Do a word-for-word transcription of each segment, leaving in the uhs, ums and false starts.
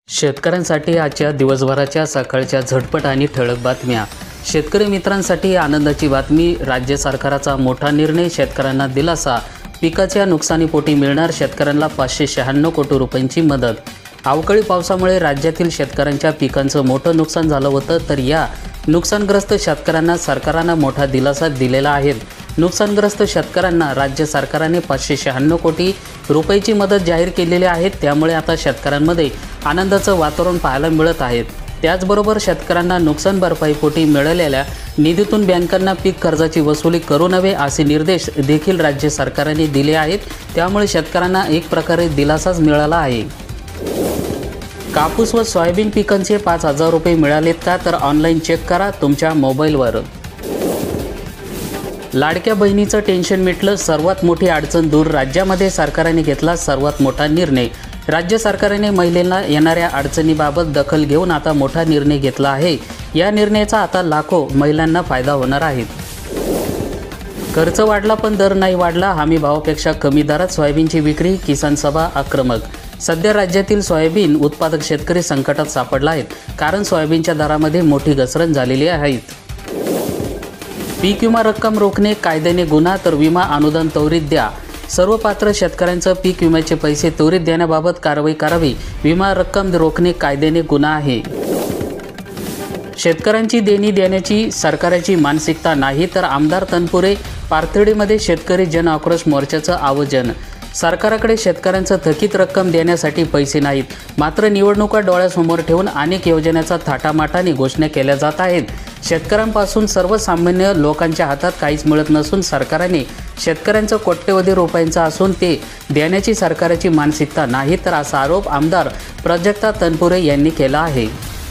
शेतकऱ्यांसाठी आजच्या दिवसभराच्या सकाळच्या झटपट आणि ठळक बातम्या। शेतकरी मित्रांसाठी आनंदाची बातमी। राज्य सरकारचा मोठा निर्णय, शेतकऱ्यांना दिलासा। पिकाच्या नुकसानीपोटी मिळणार शेतकऱ्यांना पाचशे शहाण्णव कोटी रुपयांची मदत। अवकाळी पावसामुळे राज्यातील शेतकऱ्यांच्या पिकांचं मोठं नुकसान झालं होतं, तर या नुकसानग्रस्त शेतकऱ्यांना सरकारने मोठा दिलासा दिलेला आहे। नुकसानग्रस्त शेतकऱ्यांना राज्य सरकारने पाचशे शहाण्णव कोटी रुपयाची मदत जाहीर केलेली आहे। त्यामुळे आता शेतकऱ्यांमध्ये आनंदाचं वातावरण पाहायला मिळत आहे। त्याचबरोबर शेतकऱ्यांना नुकसान भरपाईपोटी मिळालेल्या निधीतून बँकांना पीक कर्जाची वसुली करू नये असे निर्देश देखील राज्य सरकारने दिले आहेत। त्यामुळे शेतकऱ्यांना एक प्रकारे दिलासाच मिळाला आहे। कापूस व सोयाबीन पिकांचे पाच हजार रुपये मिळालेत का, तर ऑनलाईन चेक करा तुमच्या मोबाईलवर। लाडक्या बहिणीचं टेन्शन मिटलं, सर्वात मोठी अडचण दूर। राज्यामध्ये सरकारने घेतला सर्वात मोठा निर्णय। राज्य सरकारने महिलांना येणाऱ्या अडचणीबाबत दखल घेऊन आता मोठा निर्णय घेतला आहे। या निर्णयाचा आता लाखो महिलांना फायदा होणार आहे। खर्च वाढला पण दर नाही वाढला, हमी भावापेक्षा कमी दरात सोयाबीनची विक्री, किसान सभा आक्रमक। सध्या राज्यातील सोयाबीन उत्पादक शेतकरी संकटात सापडला आहेत, कारण सोयाबीनच्या दरामध्ये मोठी घसरण झालेली आहे। पीक विमा रक्कम रोखणे कायद्याने गुन्हा, तर विमा अनुदान त्वरित द्या। सर्व पात्र शेतकऱ्यांचं पीक विम्याचे पैसे त्वरित देण्याबाबत कारवाई करावी। विमा रक्कम रोखणे कायद्याने गुन्हा आहे। शेतकऱ्यांची देणी देण्याची सरकारची मानसिकता नाही, तर आमदार तनपुरे पाथर्डीमध्ये शेतकरी जन आक्रोश मोर्चाचं आयोजन। सरकारकडे शेतकऱ्यांचं थकीत रक्कम देण्यासाठी पैसे नाहीत, मात्र निवडणुका डोळ्यासमोर ठेवून अनेक योजनेचा थाटामाटाने घोषणा केल्या जात आहेत। शेतकऱ्यांपासून सर्वसामान्य लोकांच्या हातात काहीच मिळत नसून सरकारने शेतकऱ्यांचं कोट्यवधी रुपयांचा असून ते देण्याची सरकारची मानसिकता नाही, तर असा आरोप आमदार प्राजक्ता तनपुरे यांनी केला आहे।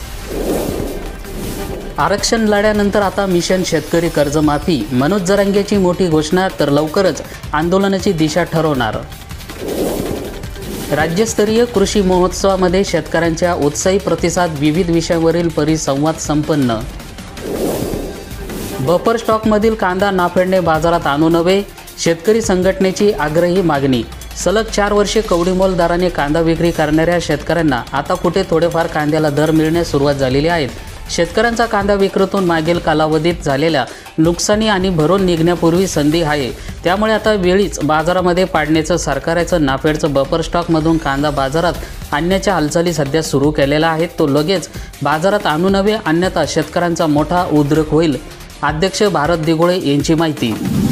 आरक्षण लढ्यानंतर आता मिशन शेतकरी कर्जमाफी, मनोज जरांगेची मोठी घोषणा, तर लवकरच आंदोलनाची दिशा ठरवणार। राज्यस्तरीय कृषी महोत्सवामध्ये शेतकऱ्यांच्या उत्साही प्रतिसाद, विविध विषयांवरील परिसंवाद संपन्न। बफर स्टॉकमधील कांदा नाफेडने बाजारात आणू नये, शेतकरी संघटनेची आग्रही मागणी। सलग चार वर्षे कवडीमोल दराने कांदा विक्री करणाऱ्या शेतकऱ्यांना आता कुठे थोडेफार कांद्याला दर मिळण्यास सुरुवात झालेली आहे। शेतकऱ्यांचा कांदा विक्रीतून मागील कालावधीत झालेल्या नुकसानी आणि भरून निघण्यापूर्वी संधी आहे। त्यामुळे आता वेळीच बाजारामध्ये पाडण्याचं सरकारचं नाफेडचं बफर स्टॉकमधून कांदा बाजारात आणण्याच्या हालचाली सध्या सुरू केलेल्या आहेत। तो लगेच बाजारात आणू नये, अन्यथा शेतकऱ्यांचा मोठा उद्रेक होईल। अध्यक्ष भारत दिघोळे यांची माहिती।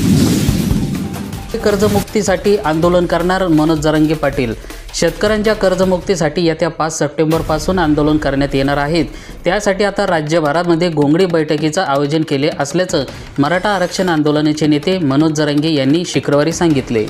कर्जमुक्तीसाठी आंदोलन करणार मनोज जरांगे पाटील। शेतकऱ्यांच्या कर्जमुक्तीसाठी येत्या पाच सप्टेंबरपासून आंदोलन करण्यात येणार आहे। त्यासाठी आता राज्यभरामध्ये घोंगडी बैठकीचं आयोजन केले असल्याचं मराठा आरक्षण आंदोलनाचे नेते मनोज जरांगे यांनी शुक्रवारी सांगितले।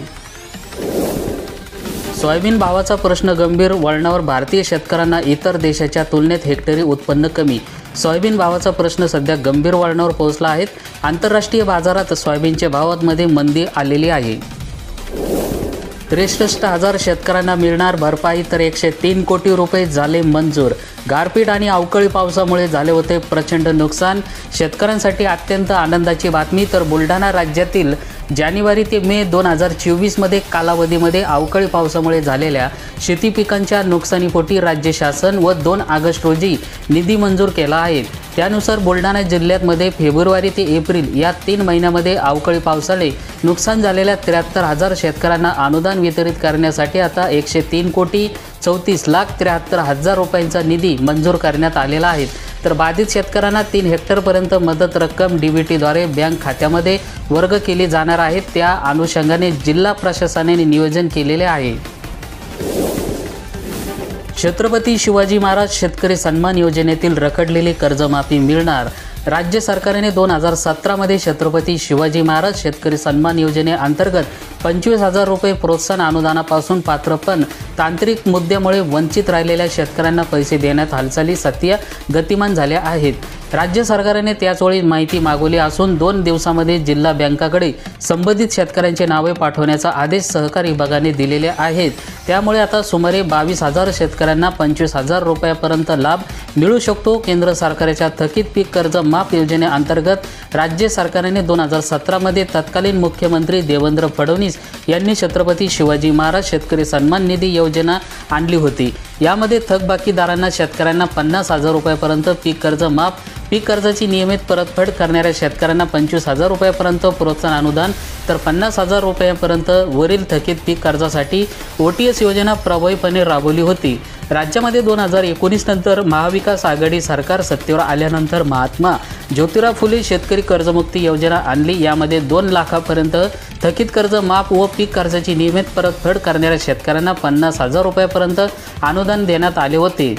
सोयाबीन भावाचा प्रश्न गंभीर वळणावर, भारतीय शेतकऱ्यांना इतर देशाच्या तुलनेत हेक्टरी उत्पन्न कमी। सोयाबीन भावाचा प्रश्न सध्या गंभीर वळणावर पोहोचला आहे। आंतरराष्ट्रीय बाजारात सोयाबीनच्या भावांमध्ये मंदी आलेली आहे। त्रेसष्ट हजार शेतकऱ्यांना मिळणार भरपाई, तर एकशे तीन कोटी रुपये झाले मंजूर। गारपीट आणि अवकाळी पावसामुळे झाले होते प्रचंड नुकसान। शेतकऱ्यांसाठी अत्यंत आनंदाची बातमी, तर बुलढाणा राज्यातील जानेवारी ते मे दोन हजार चोवीसमध्ये कालावधीमध्ये अवकाळी पावसामुळे झालेल्या शेती पिकांच्या नुकसानीपोटी राज्य शासन व दोन ऑगस्ट रोजी निधी मंजूर केला आहे। त्यानुसार बुलढाणा जिल्ह्यामध्ये फेब्रुवारी ते एप्रिल या तीन महिन्यामध्ये अवकाळी पावसाने नुकसान झालेल्या त्र्याहत्तर हजार शेतकऱ्यांना अनुदान वितरित करण्यासाठी आता एकशे तीन कोटी चौतीस लाख त्र्याहत्तर हजार रुपयांचा निधी मंजूर करण्यात आलेला आहे। तर बाधित शेतकऱ्यांना तीन हेक्टरपर्यंत मदत रक्कम डीबीटीद्वारे बँक खात्यामध्ये वर्ग केली जाणार आहे। त्या अनुषंगाने जिल्हा प्रशासनाने नियोजन केलेले आहे। छत्रपती शिवाजी महाराज शेतकरी सन्मान योजनेतील रखडलेली कर्जमाफी मिळणार। राज्य सरकारने दोन हजार सतरामध्ये छत्रपती शिवाजी महाराज शेतकरी सन्मान योजनेअंतर्गत पंचवीस हजार रुपये प्रोत्साहन अनुदानापासून पात्र पण तांत्रिक मुद्द्यामुळे वंचित राहिलेल्या शेतकऱ्यांना पैसे देण्यात हालचाली सध्या गतिमान झाल्या आहेत। राज्य सरकारने त्याचवेळी माहिती मागवली असून दोन दिवसांमध्ये जिल्हा बँकाकडे संबंधित शेतकऱ्यांचे नावे पाठवण्याचा आदेश सहकार विभागाने दिलेले आहेत। त्यामुळे आता सुमारे बावीस हजार शेतकऱ्यांना पंचवीस हजार रुपयापर्यंत लाभ मिळू शकतो। केंद्र सरकारच्या थकीत पीक कर्ज माफ योजनेअंतर्गत राज्य सरकारने दोन हजार सतरामध्ये तत्कालीन मुख्यमंत्री देवेंद्र फडणवीस यांनी छत्रपती शिवाजी महाराज शेतकरी सन्मान निधी योजना आणली होती। यामध्ये थकबाकीदारांना शेतकऱ्यांना पन्नास हजार रुपयापर्यंत पीक कर्ज माफ, पीक कर्जाची नियमित परतफेड करणाऱ्या शेतकऱ्यांना पंचवीस हजार रुपयापर्यंत प्रोत्साहन अनुदान, तर पन्नास हजार रुपयापर्यंत वरील थकीत पीक कर्जासाठी ओ टी एस योजना प्रभावीपणे राबवली होती। राज्यामध्ये दोन हजार एकोणीस नंतर महाविकास आघाडी सरकार सत्तेवर आल्यानंतर महात्मा ज्योतिराव फुले शेतकरी कर्जमुक्ती योजना आणली। यामध्ये दोन लाखापर्यंत थकीत कर्ज माफ व पीक कर्जाची नियमित परतफेड करणाऱ्या शेतकऱ्यांना पन्नास हजार रुपयापर्यंत अनुदान देण्यात आले होते।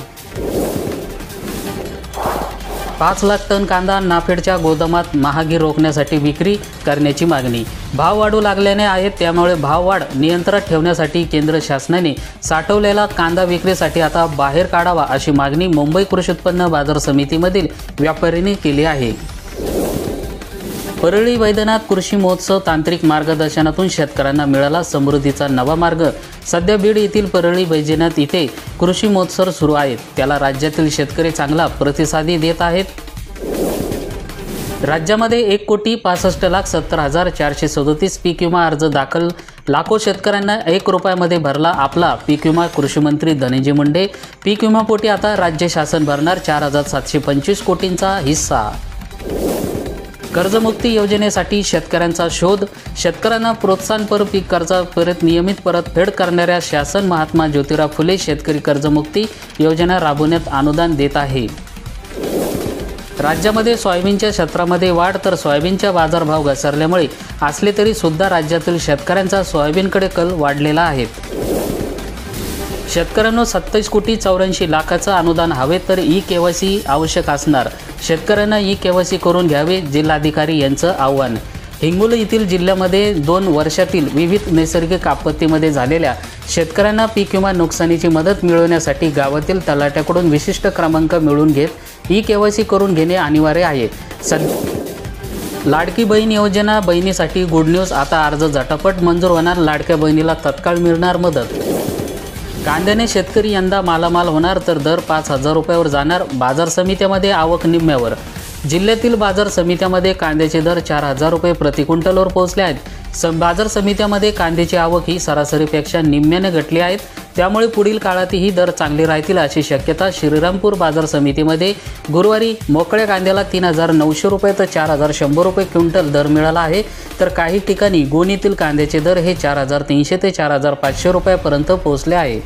पाच लाख टन कांदा नाफेडच्या गोदामात महागी रोखण्यासाठी विक्री करण्याची मागणी। भाव वाढू लागल्याने आहेत, त्यामुळे भाववाढ नियंत्रणात ठेवण्यासाठी केंद्र शासनाने साठवलेला कांदा विक्रीसाठी आता बाहेर काढावा अशी मागणी मुंबई कृषी उत्पन्न बाजार समितीमधील व्यापाऱ्यांनी केली आहे। परळी वैद्यनाथ कृषी महोत्सव तांत्रिक मार्गदर्शनातून शेतकऱ्यांना मिळाला समृद्धीचा नवा मार्ग। सध्या बीड येथील परळी वैद्यनाथ इथे कृषी महोत्सव सुरू आहेत, त्याला राज्यातील शेतकरी चांगला प्रतिसाद देत आहेत। राज्यामध्ये एक कोटी पासष्ट लाख सत्तर हजार चारशे सदोतीस पीक विमा अर्ज दाखल, लाखो शेतकऱ्यांना एक रुपयामध्ये भरला आपला पीक विमा। कृषी मंत्री धनंजय मुंडे, पीक विमापोटी आता राज्य शासन भरणार चार हजार सातशे पंचवीस कोटींचा हिस्सा। कर्जमुक्ती योजनेसाठी शेतकऱ्यांचा शोध, शेतकऱ्यांना प्रोत्साहनपर पीक कर्जा परत नियमित परतफेड करणाऱ्या शासन महात्मा ज्योतिराव फुले शेतकरी कर्जमुक्ती योजना राबवण्यात अनुदान देत आहे। राज्यामध्ये सोयाबीनच्या क्षेत्रामध्ये वाढ, तर सोयाबीनच्या बाजारभाव घसरल्यामुळे असले तरी सुद्धा राज्यातील शेतकऱ्यांचा सोयाबीनकडे कल वाढलेला आहे। शेतकऱ्यांना सत्तावीस कोटी चौऱ्याऐंशी लाखाचं अनुदान हवे, तर ई केवायसी आवश्यक असणार, शेतकऱ्यांना ई केवायसी करून घ्यावे, जिल्हाधिकारी यांचं आव्हान। हिंगोली येथील जिल्ह्यामध्ये दोन वर्षातील विविध नैसर्गिक आपत्तीमध्ये झालेल्या शेतकऱ्यांना पीक विमा नुकसानीची मदत मिळवण्यासाठी गावातील तलाट्याकडून विशिष्ट क्रमांक मिळवून घेत ई केवायसी करून घेणे अनिवार्य आहे। सद लाडकी बहीण योजना बहिणीसाठी गुड न्यूज, आता अर्ज झटापट मंजूर होणार, लाडक्या बहिणीला तत्काळ मिळणार मदत। कांद्याने शेतकरी यंदा मालामाल होणार, तर दर पाच हजार रुपयावर जाणार, बाजार समित्यामध्ये आवक निम्म्यावर। जिल्ह्यातील बाजार समित्यामध्ये कांद्याचे दर चार हजार रुपये प्रति क्विंटलवर पोहोचले आहेत। स बाजार समित्यामध्ये कांद्याची आवक ही सरासरीपेक्षा निम्म्याने घटली आहेत, त्यामुळे पुढील काळातही दर चांगले राहतील अशी शक्यता। श्रीरामपूर बाजार समितीमध्ये गुरुवारी मोकळ्या कांद्याला तीन हजार नऊशे रुपये तर चार हजार शंभर रुपये क्विंटल दर मिळाला आहे, तर काही ठिकाणी गोणीतील कांद्याचे दर हे चार हजार तीनशे ते चार हजार पाचशे रुपयापर्यंत पोहोचले आहे।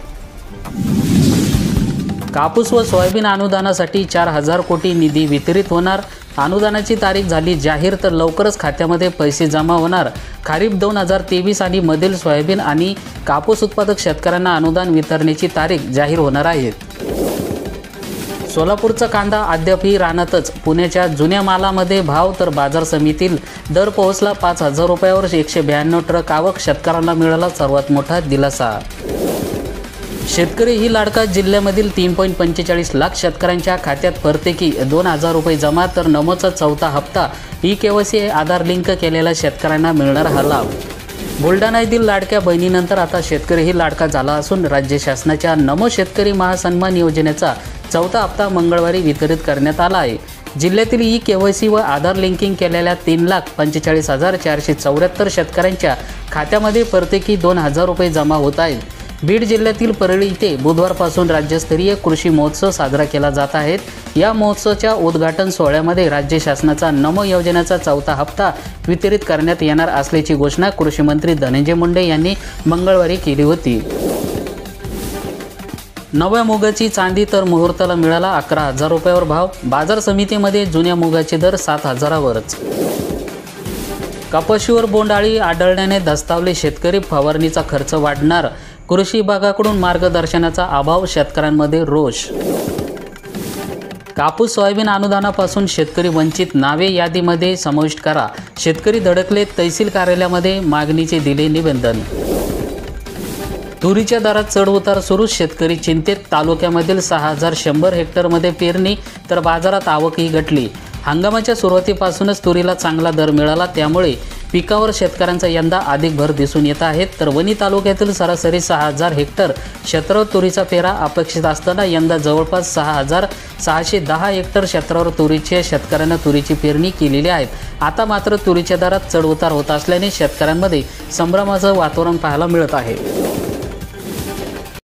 कापूस व सोयाबीन अनुदानासाठी चार हजार कोटी निधी वितरित होणार, अनुदानाची तारीख झाली जाहीर, तर लवकरच खात्यामध्ये पैसे जमा होणार। खरीप दोन हजार तेवीस आणि मधील सोयाबीन आणि कापूस उत्पादक शेतकऱ्यांना अनुदान वितरणाची तारीख जाहीर होणार आहे। सोलापूरचा कांदा अद्यापही रानातच, पुण्याच्या जुन्या मालामध्ये भाव, तर बाजार समितीतील दर पोहोचला पाच हजार रुपयावर, एकशे ब्याण्णव ट्रक आवक, शेतकऱ्यांना मिळाला सर्वात मोठा दिलासा। शेतकरी ही लाडका जिल्ह्यामधील तीन पॉईंट पंचेचाळीस लाख शेतकऱ्यांच्या खात्यात प्रत्येकी दोन हजार रुपये जमा, तर नमोचा चौथा हप्ता ई केवायसी आधार लिंक केलेल्या शेतकऱ्यांना मिळणार हा लाभ। बुलढाणा येथील लाडक्या बहिणीनंतर आता शेतकरी ही लाडका झाला असून राज्य शासनाच्या नमो शेतकरी महासन्मान योजनेचा चौथा हप्ता मंगळवारी वितरित करण्यात आला आहे। जिल्ह्यातील ई केवायसी व आधार लिंकिंग केलेल्या तीन लाख पंचेचाळीस हजार चारशे चौऱ्याहत्तर शेतकऱ्यांच्या खात्यामध्ये प्रत्येकी दोन हजार रुपये जमा होत आहेत। बीड जिल्ह्यातील परळी इथे बुधवारपासून राज्यस्तरीय कृषी महोत्सव साजरा केला जात आहे। या महोत्सवाच्या उद्घाटन सोहळ्यामध्ये राज्य शासनाचा नमो योजनेचा चौथा हप्ता वितरित करण्यात येणार असल्याची घोषणा कृषी मंत्री धनंजय मुंडे यांनी मंगळवारी केली होती। नव्या मुगाची चांदी, तर मुहूर्ताला मिळाला अकरा हजार रुपयावर भाव, बाजार समितीमध्ये जुन्या मुगाचे दर सात हजारावरच। कपाशीवर बोंडअळी आढळल्याने धास्तावले शेतकरी, फवारणीचा खर्च वाढणार, कृषी विभागाकडून मार्गदर्शनाचा अभाव, शेतकऱ्यांमध्ये रोष। कापूस सोयाबीन अनुदानापासून शेतकरी वंचित, नावे यादीमध्ये समाविष्ट करा, शेतकरी धडकले, तहसील कार्यालयामध्ये मागणीचे दिले निवेदन। तुरीच्या दरात चढउतार सुरू, शेतकरी चिंतेत, तालुक्यामधील सहा हजार शंभर हेक्टरमध्ये पेरणी, तर बाजारात आवकही घटली। हंगामाच्या सुरुवातीपासूनच तुरीला चांगला दर मिळाला, त्यामुळे पिकावर शेतकऱ्यांचा यंदा अधिक भर दिसून येत आहे। तर वणी तालुक्यातील सरासरी सहा हजार हेक्टर क्षेत्रावर तुरीचा पेरा अपेक्षित असताना यंदा जवळपास सहा हजार सहाशे दहा हेक्टर क्षेत्रावर तुरीच्या शेतकऱ्यांना तुरीची पेरणी केलेली आहे। आता मात्र तुरीच्या दरात चढउतार होत असल्याने शेतकऱ्यांमध्ये संभ्रमाचं वातावरण पाहायला मिळत आहे।